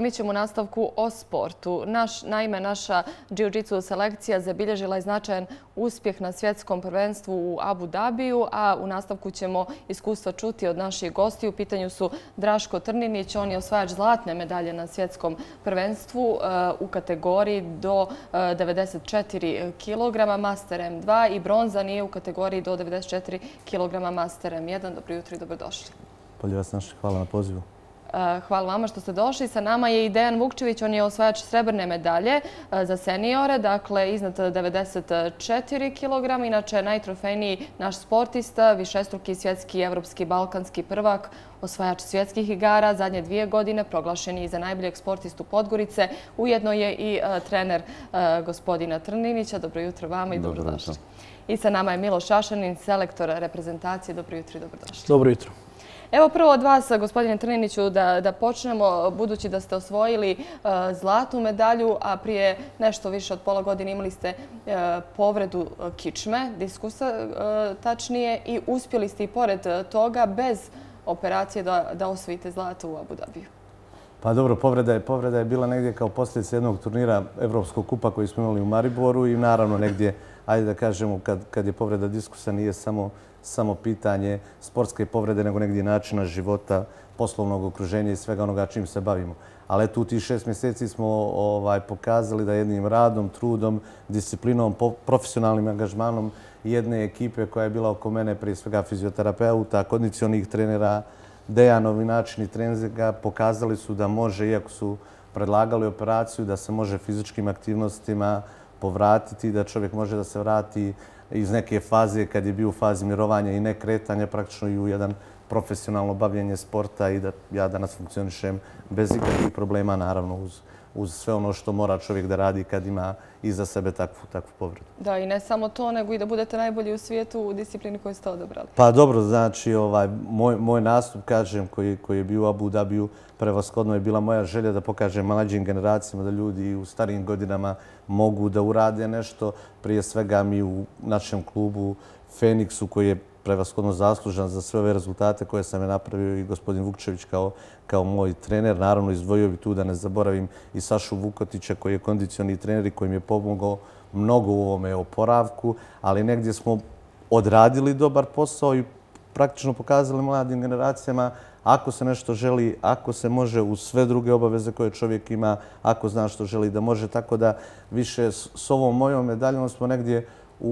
mi ćemo u nastavku o sportu. Naime, naša jiu-jitsu selekcija zabilježila je značajan uspjeh na svjetskom prvenstvu u Abu Dhabiju, a u nastavku ćemo iskustva čuti od naših gostiju. U pitanju su Draško Trninić, on je osvajač zlatne medalje na svjetskom prvenstvu u kategoriji do 94 kg Master M2 i bronzan je u kategoriji do 94 kg Master M1. Dobro jutro i dobrodošli. Bolje vas našli, hvala na pozivu. Hvala vama što ste došli. Sa nama je i Dejan Vukčević, on je osvajač srebrne medalje za seniore, dakle iznad 94 kg. Inače, najtrofejniji naš sportista, višestruki svjetski, evropski, balkanski prvak, osvajač svjetskih igara. Zadnje 2 godine proglašen je i za najboljeg sportistu Podgorice. Ujedno je i trener gospodina Trninića. Dobro jutro vama i dobrodošli. I sa nama je Miloš Šašanin, selektor reprezentacije. Dobro jutro i dobrodošli. Dobro jutro. Evo prvo od vas, gospodine Trniniću, da počnemo, budući da ste osvojili zlatnu medalju, a prije nešto više od pola godine imali ste povredu kičme, diskusa tačnije, i uspjeli ste i pored toga bez operacije da osvojite zlato u Abu Dhabiju. Pa dobro, povreda je bila negdje kao posljedica jednog turnira Evropskog kupa koji smo imali u Mariboru i naravno negdje, ajde da kažemo, kad je povreda diskusa nije samo pitanje sportske povrede, nego negdje načina života, poslovnog okruženja i svega onoga čim se bavimo. Ali eto, u tih 6 mjeseci smo pokazali da jednim radom, trudom, disciplinom, profesionalnim angažmanom jedne ekipe koja je bila oko mene, prije svega fizioterapeuta, kondicionih trenera, Dejanovi načini treninga, pokazali su da može, iako su predlagali operaciju, da se može fizičkim aktivnostima povratiti, da čovjek može da se vrati iz neke faze kad je bio u fazi mirovanja i nekretanja, praktično i u jedan profesionalno bavljenje sporta i da ja danas funkcionišem bez ikakvih problema, naravno uz sve ono što mora čovjek da radi kad ima iza sebe takvu povredu. Da, i ne samo to, nego i da budete najbolji u svijetu u disciplini koju ste odabrali. Pa dobro, znači moj nastup, kažem, koji je bio u Abu Dhabiju, prevashodno je bila moja želja da pokažem mlađim generacijama, da ljudi u starijim godinama mogu da urade nešto. Prije svega mi u našem klubu Feniksu, koji je prevashodno zaslužan za sve ove rezultate koje sam je napravio, i gospodin Vukčević kao moj trener. Naravno, izdvojio bi tu da ne zaboravim i Sašu Vukotića, koji je kondicioni trener i koji mi je pomogao mnogo u ovome oporavku, ali negdje smo odradili dobar posao i praktično pokazali mladim generacijama ako se nešto želi, ako se može uz sve druge obaveze koje čovjek ima, ako zna što želi da može. Tako da više s ovom mojom medaljom smo negdje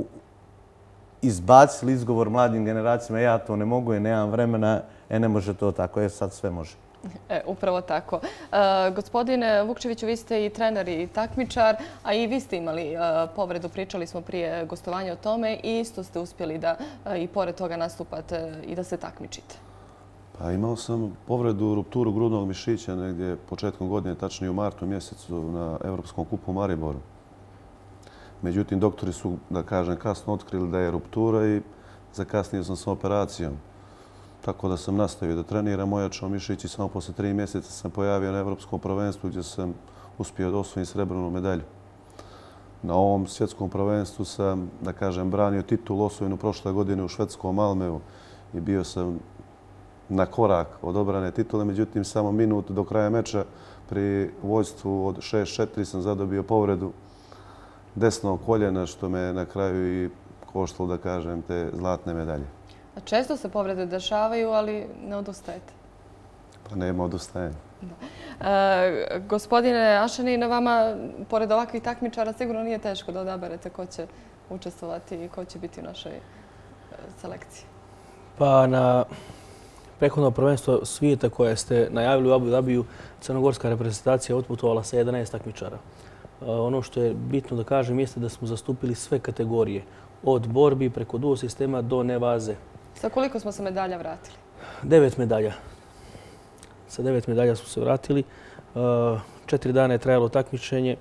izbacili izgovor mladim generacijama: ja to ne mogu, nemam vremena, ne može to tako, sad sve može. Upravo tako. Gospodine Vukčeviću, vi ste i trener i takmičar, a i vi ste imali povredu, pričali smo prije gostovanja o tome, i isto ste uspjeli da i pored toga nastupate i da se takmičite. Pa imao sam povredu, rupturu grudnog mišića negdje početkom godine, tačnije u martu mjesecu na Evropskom kupu u Mariboru. Međutim, doktori su, da kažem, kasno otkrili da je ruptura i zakasnio sam s operacijom. Tako da sam nastavio da treniram, ojačao mišić i samo posle 3 mjeseca sam pojavio na Evropskom prvenstvu gdje sam uspio da osvojim srebrnu medalju. Na ovom svjetskom prvenstvu sam, da kažem, branio titulu osvojenu prošle godine u švedskom Malmeu i bio sam na korak od obrane titule. Međutim, samo minut do kraja meča pri vojstvu od 6-4 sam zadobio povredu desnog koljena, što me na kraju i koštalo, da kažem, te zlatne medalje. Često se povrede dešavaju, ali ne odustajete. Pa nema odustajanja. Gospodine Ašanin, vama, pored ovakvih takmičara, sigurno nije teško da odaberete ko će učestvovati i ko će biti u našoj selekciji. Pa na prethodno prvenstvo svijeta koje ste najavili u Abu Dhabiju, crnogorska reprezentacija otputovala sa 11 takmičara. Ono što je bitno da kažem jeste da smo zastupili sve kategorije, od borbi preko duo sistema do nevaze. Sa koliko smo se medalja vratili? 9 medalja. Sa 9 medalja smo se vratili. 4 dana je trajalo takmičenje.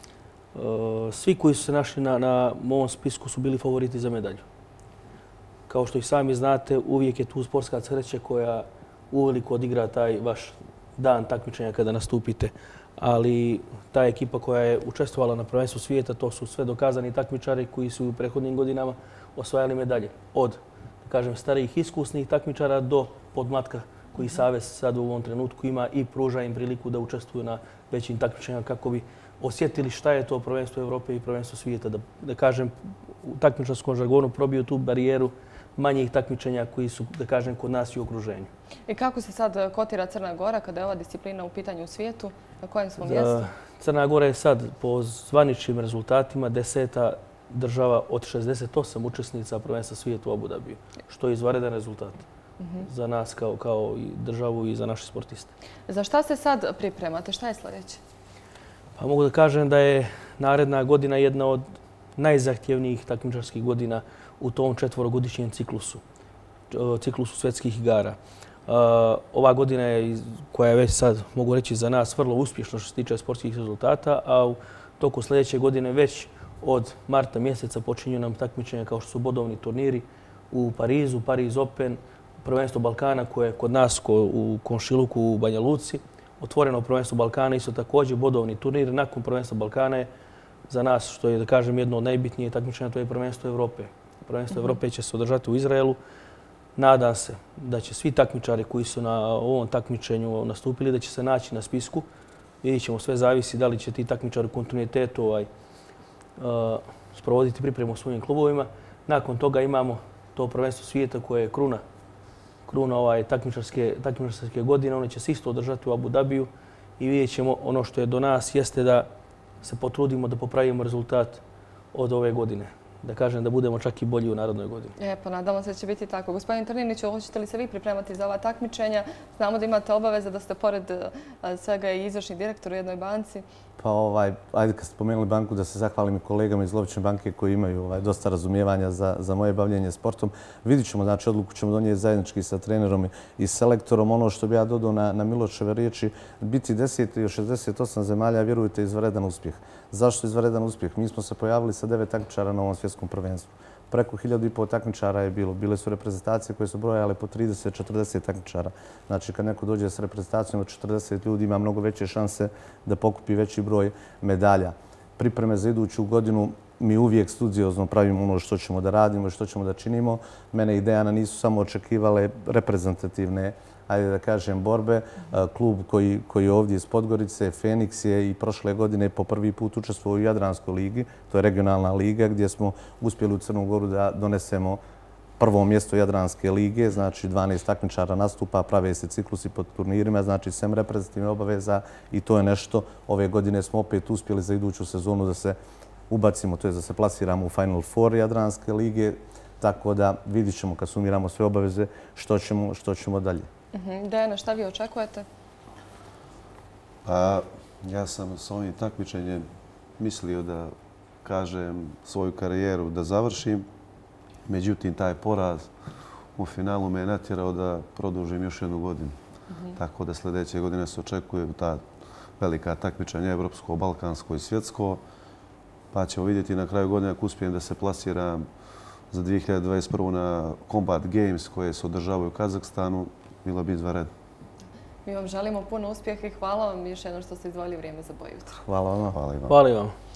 Svi koji su se našli na mom spisku su bili favoriti za medalju. Kao što i sami znate, uvijek je tu sportska sreća koja uveliko odigra taj vaš dan takmičenja kada nastupite. Ali ta ekipa koja je učestvovala na prvenstvu svijeta, to su sve dokazani takmičari koji su u prethodnim godinama osvajali medalje. Od, da kažem, starijih iskusnih takmičara do podmlatka koji Savez sad u ovom trenutku ima i pruža im priliku da učestvuju na većim takmičenjima kako bi osjetili šta je to prvenstvo Evrope i prvenstvo svijeta. Da kažem, u takmičarskom žargonu probiju tu barijeru manjih takmičenja koji su, da kažem, kod nas i u okruženju. I kako se sad kotira Crna Gora kada je ova disciplina u pitanju u svijetu? Na kojem smo mjestu? Crna Gora je sad po zvaničnim rezultatima 10. država od 68 učesnica prvenstva svijeta u Abu Dhabiju, što je izvanredan rezultat za nas kao i državu i za naše sportiste. Za šta se sad pripremate? Šta je sljedeće? Pa mogu da kažem da je naredna godina jedna od najzahtjevnijih takmičarskih godina u tom četvorogodišnjem ciklusu svjetskih igara. Ova godina je, koja je već sad, mogu reći, za nas vrlo uspješna što se tiče sportskih rezultata, a u toku sljedeće godine već od marta mjeseca počinju nam takmičenja kao što su bodovni turniri u Parizu, Paris Open, prvenstvo Balkana koje je kod nas u Komšiluku u Banja Luci, otvoreno prvenstvo Balkana, isto također bodovni turnir. Nakon prvenstva Balkana je za nas, što je, da kažem, jedno od najbitnijih takmičenja, to je prvenstvo Evrope. Prvenstvo Evrope će se održati u Izraelu. Nadam se da će svi takmičari koji su na ovom takmičenju nastupili, da će se naći na spisku. Vidjet ćemo, sve zavisi da li će ti takmičari u kontinuitetu sprovoditi pripremu u svojim klubovima. Nakon toga imamo to prvenstvo svijeta koje je kruna takmičarske godine. One će se isto održati u Abu Dhabiju i vidjet ćemo, ono što je do nas jeste da se potrudimo da popravimo rezultat od ove godine. Da kažem da budemo čak i bolji u narodnoj godini. Pa nadamo se da će biti tako. Gospodin Trniniću, hoćete li se vi pripremati za ova takmičenja? Znamo da imate obaveze da ste pored svega i izvršni direktor u jednoj banci. Pa ajde kad ste spomenuli banku, da se zahvalim i kolegama iz Lovićne banke koji imaju dosta razumijevanja za moje bavljenje sportom. Vidit ćemo, znači odluku ćemo donijeti zajednički sa trenerom i selektorom. Ono što bi ja dodao na Miloševe riječi, biti 10. od 68 zemalja, vjerujte, izvanredan uspjeh. Zašto izvanredan uspjeh? Mi smo se pojavili sa 9 takmičara na ovom svjetskom prvenstvu. Preko 1500 takmičara je bilo. Bile su reprezentacije koje su brojale po 30-40 takmičara. Znači, kad neko dođe s reprezentacijom od 40 ljudi, ima mnogo veće šanse da pokupi veći broj medalja. Pripreme za iduću godinu mi uvijek studiozno pravimo ono što ćemo da radimo i što ćemo da činimo. Mene i Dejana nisu samo očekivale reprezentativne, ajde da kažem, borbe. Klub koji je ovdje iz Podgorice, Feniks, je i prošle godine po prvi put učestvovao u Jadranskoj ligi. To je regionalna liga gdje smo uspjeli u Crnu Goru da donesemo prvo mjesto Jadranske lige. Znači 12 takmičara nastupa, prave se ciklusi pod turnirima, znači 7 reprezentativnih obaveza i to je nešto. Ove godine smo opet uspjeli za iduću sezonu da se ubacimo, to je da se plasiramo u Final Four Jadranske lige. Tako da vidit ćemo kad sumiramo sve obaveze što ćemo dalje. Dejana, šta vi očekujete? Pa, ja sam s ovim takmičenjem mislio da kažem svoju karijeru da završim. Međutim, taj poraz u finalu me je natjerao da produžim još jednu godinu. Tako da sljedeće godine se očekuje ta velika takmičenja evropsko, balkansko i svjetsko. Pa ćemo vidjeti na kraju godine ako uspijem da se plasiram za 2021. na Combat Games koje se održavaju u Kazahstanu. Bilo bi izvanredno. Mi vam želimo puno uspjeha i hvala vam još jednom što ste izdvojili vrijeme za Boju. Hvala vam. Hvala i vam.